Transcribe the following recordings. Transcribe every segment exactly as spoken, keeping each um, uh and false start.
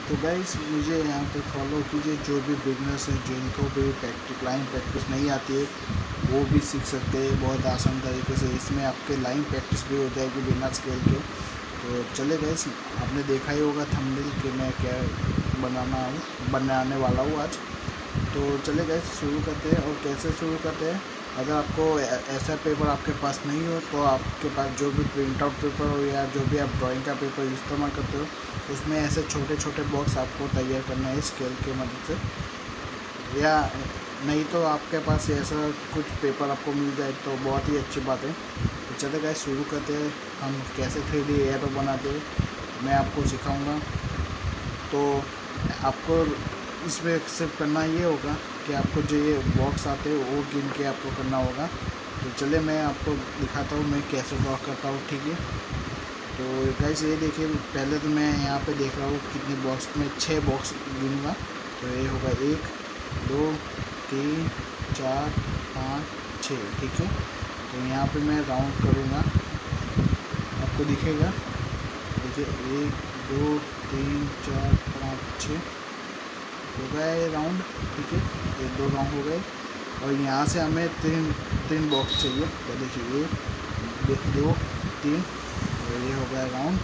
तो गाइस मुझे यहाँ पे फॉलो कीजिए, जो भी बिगनर्स हैं जिनको भी प्रैक्टिस लाइन प्रैक्टिस नहीं आती है वो भी सीख सकते हैं बहुत आसान तरीके से। इसमें आपके लाइन प्रैक्टिस भी हो जाएगी बिना स्केल के। तो चले गाइस, आपने देखा ही होगा थंबनेल कि मैं क्या बनाना हूँ बनाने वाला हूँ आज। तो चले गाइस शुरू करते हैं। और कैसे शुरू करते हैं, अगर आपको ऐसा पेपर आपके पास नहीं हो तो आपके पास जो भी प्रिंट आउट पेपर हो या जो भी आप ड्राइंग का पेपर इस्तेमाल करते हो उसमें ऐसे छोटे छोटे बॉक्स आपको तैयार करना है स्केल की मदद से। या नहीं तो आपके पास ऐसा कुछ पेपर आपको मिल जाए तो बहुत ही अच्छी बात है। तो चले गाइस शुरू करते हैं, हम कैसे थ्री डी एरो बनाते हैं मैं आपको सिखाऊंगा। तो आपको इसमें सिर्फ करना ये होगा कि आपको जो ये बॉक्स आते हैं वो गिन के आपको करना होगा। तो चले मैं आपको दिखाता हूँ मैं कैसे ड्रॉ करता हूँ, ठीक है। तो गाइस ये देखिए, पहले तो मैं यहाँ पे देख रहा हूँ कितने बॉक्स में, छः बॉक्स गिनूँगा। तो ये होगा एक दो तीन चार पाँच छः, ठीक है। तो यहाँ पे मैं राउंड करूँगा, आपको दिखेगा, देखिए एक दो तीन चार पाँच छः हो गया ये राउंड, ठीक है। ये दो राउंड हो गए। और यहाँ से हमें तीन तीन बॉक्स चाहिए। तो देखिए एक दो तीन, और ये हो गया राउंड।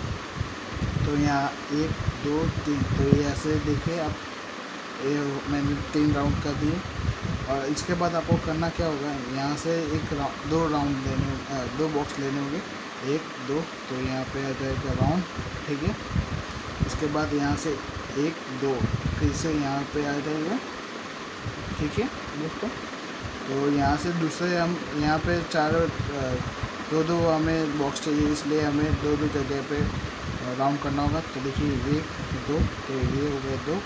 तो यहाँ एक दो तीन, तो ये ऐसे देखिए आप, ये मैंने तीन राउंड कर दिए। और इसके बाद आपको करना क्या होगा, यहाँ से एक राउंड दो राउंड लेने दो बॉक्स लेने होंगे, एक दो, तो यहाँ पे आ जाएगा राउंड, ठीक है। उसके बाद यहाँ से एक दो फिर से यहाँ पे आ जाएगा, ठीक है दोस्तों। तो यहाँ से दूसरे हम यहाँ पे चार दो दो हमें बॉक्स चाहिए, इसलिए हमें दो दो जगह पे राउंड करना होगा। तो देखिए एक दो, तो ये हो गया दो,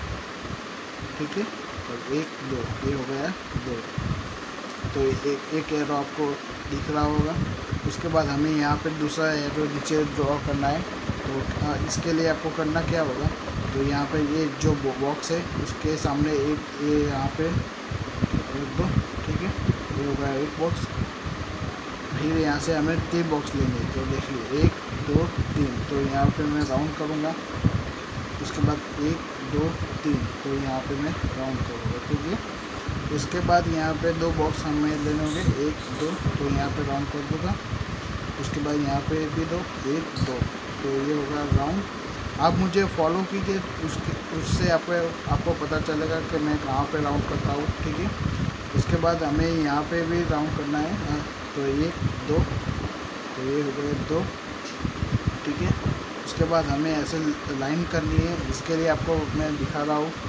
ठीक है। और एक दो, ये हो गया दो। तो एक एक एरो आपको दिख रहा होगा। उसके बाद हमें यहाँ पे दूसरा एरो नीचे ड्रॉ करना है। तो इसके लिए आपको करना क्या होगा, तो यहाँ पे ये जो बॉक्स है उसके सामने एक ये यहाँ पे एक दो, ठीक है, ये हो गया एक बॉक्स। फिर यहाँ से हमें तीन बॉक्स लेंगे। तो देखिए एक दो तीन, तो यहाँ पे मैं राउंड करूँगा। उसके बाद एक दो तीन, तो यहाँ पे मैं राउंड करूँगा, ठीक है। उसके बाद यहाँ पे दो बॉक्स हमें लेने होंगे, एक दो, तो यहाँ पे राउंड कर दूँगा। उसके बाद यहाँ पे भी दो, एक दो, तो ये होगा राउंड। आप मुझे फॉलो कीजिए, उसके उससे आपको आपको पता चलेगा कि मैं कहाँ पे राउंड करता हूँ, ठीक है। उसके बाद हमें यहाँ पे भी राउंड करना है। तो एक दो, तो ये हो गए दो, ठीक है। उसके बाद हमें ऐसे लाइन करनी है, इसके लिए आपको मैं दिखा रहा हूँ।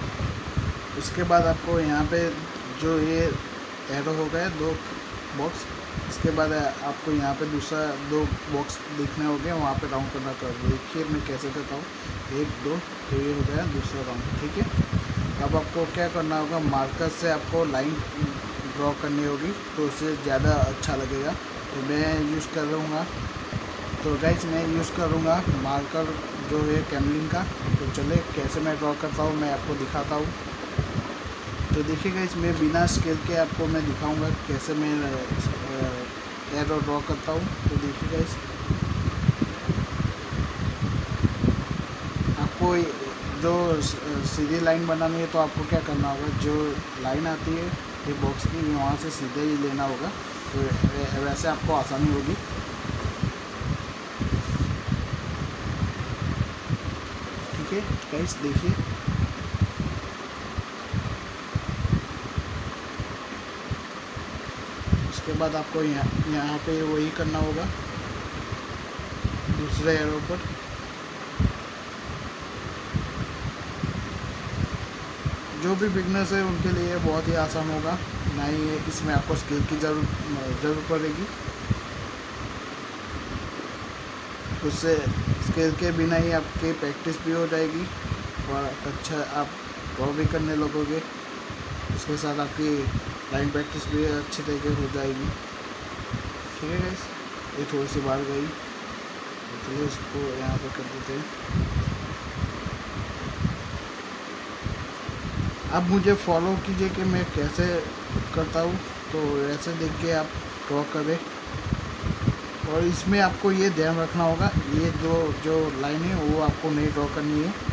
उसके बाद आपको यहाँ पे जो ये एरो हो गया दो बॉक्स, इसके बाद आपको यहाँ पे दूसरा दो बॉक्स दिखने होंगे, वहाँ पे राउंड करना। तो देखिए मैं कैसे करता हूँ, एक दो, तो ये हो गया दूसरा राउंड, ठीक है। अब आपको क्या करना होगा, मार्कर से आपको लाइन ड्रॉ करनी होगी, तो उससे ज़्यादा अच्छा लगेगा। तो मैं यूज़ कर लूँगा, तो गाइस मैं यूज़ करूँगा मार्कर जो है कैमलिन का। तो चले कैसे मैं ड्रॉ करता हूँ मैं आपको दिखाता हूँ। तो देखिए गाइस, मैं बिना स्केल के आपको मैं दिखाऊंगा कैसे मैं एरो ड्रॉ करता हूँ। तो देखिए गाइस, आपको जो सीधी लाइन बनानी है तो आपको क्या करना होगा, जो लाइन आती है ये बॉक्स की वहाँ से सीधे ही लेना होगा। तो वैसे आपको आसानी होगी। ठीक है गाइस, देखिए उसके बाद आपको यहाँ यहाँ पे वही करना होगा दूसरे एरो पर। जो भी बिगनर्स है उनके लिए बहुत ही आसान होगा, ना ही इसमें आपको स्केल की जरूरत जरूरत पड़ेगी। उससे स्केल के बिना ही आपकी प्रैक्टिस भी हो जाएगी और अच्छा आप ड्रॉ भी करने लगोगे। उसके साथ आपकी लाइन प्रैक्टिस भी अच्छे तरीके हो जाएगी। ठीक है गाइस, ये थोड़ी सी बाहर गई, चलिए इसको यहाँ पे कर देते हैं। अब मुझे फॉलो कीजिए कि मैं कैसे करता हूँ, तो ऐसे देख के आप ड्रॉ करें और इसमें आपको ये ध्यान रखना होगा, ये जो जो लाइन है वो आपको नहीं ड्रॉ करनी है।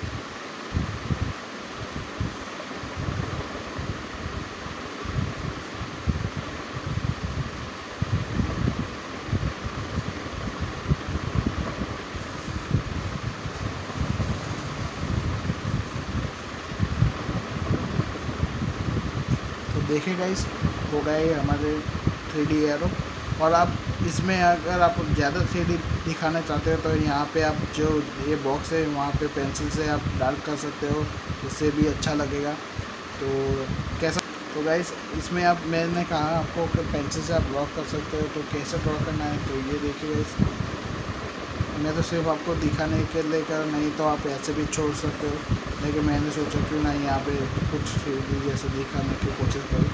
तो देखिए गाइस, हो गए हमारे थ्री डी एरो। और आप इसमें अगर आप ज़्यादा थ्री डी दिखाना चाहते हो तो यहाँ पे आप जो ये बॉक्स है वहाँ पे पेंसिल से आप डार्क कर सकते हो, उससे भी अच्छा लगेगा। तो कैसा, तो गाइस इसमें आप, मैंने कहा आपको कि पेंसिल से आप ड्रॉ कर सकते हो, तो कैसे ड्रॉ करना है तो ये देखिए गाइस, मैं तो सिर्फ आपको दिखाने के लिए कर, नहीं तो आप ऐसे भी छोड़ सकते हो, लेकिन मैंने सोचा क्यों ना यहाँ पे कुछ थ्री डी जैसे दिखाने की कोशिश करूँ।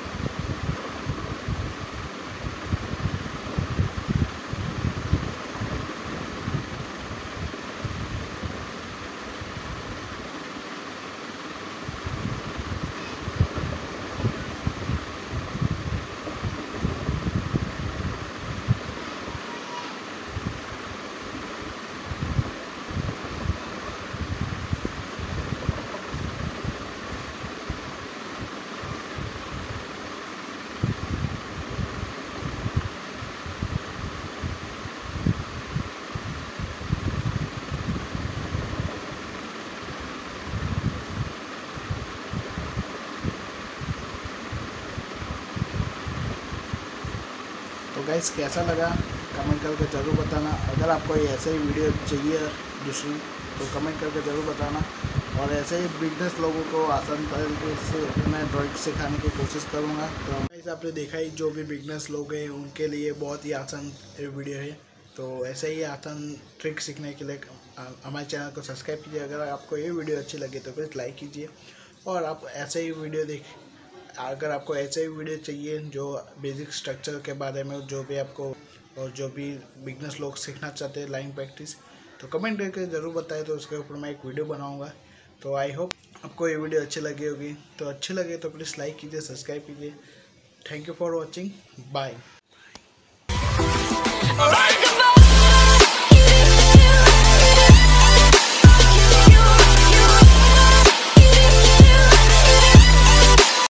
तो गाइस कैसा लगा कमेंट करके ज़रूर बताना। अगर आपको ऐसे ही वीडियो चाहिए दूसरी तो कमेंट करके ज़रूर बताना। और ऐसे ही बिजनेस लोगों को आसान तरीके से मैं ड्राइंग सिखाने की कोशिश करूँगा। तो गाइस आपने देखा ही, जो भी बिजनेस लोग हैं उनके लिए बहुत ही आसान वीडियो है। तो ऐसे ही आसान ट्रिक सीखने के लिए हमारे चैनल को सब्सक्राइब कीजिए। अगर आपको ये वीडियो अच्छी लगी तो प्लीज़ लाइक कीजिए। और आप ऐसे ही वीडियो देख अगर आपको ऐसे ही वीडियो चाहिए जो बेसिक स्ट्रक्चर के बारे में, जो भी आपको और जो भी बिगनर्स लोग सीखना चाहते हैं लाइन प्रैक्टिस, तो कमेंट करके ज़रूर बताएं, तो उसके ऊपर मैं एक वीडियो बनाऊंगा। तो आई होप आपको ये वीडियो अच्छी लगी होगी। तो अच्छी लगे तो प्लीज़ लाइक कीजिए, सब्सक्राइब कीजिए। Thank you for watching, bye.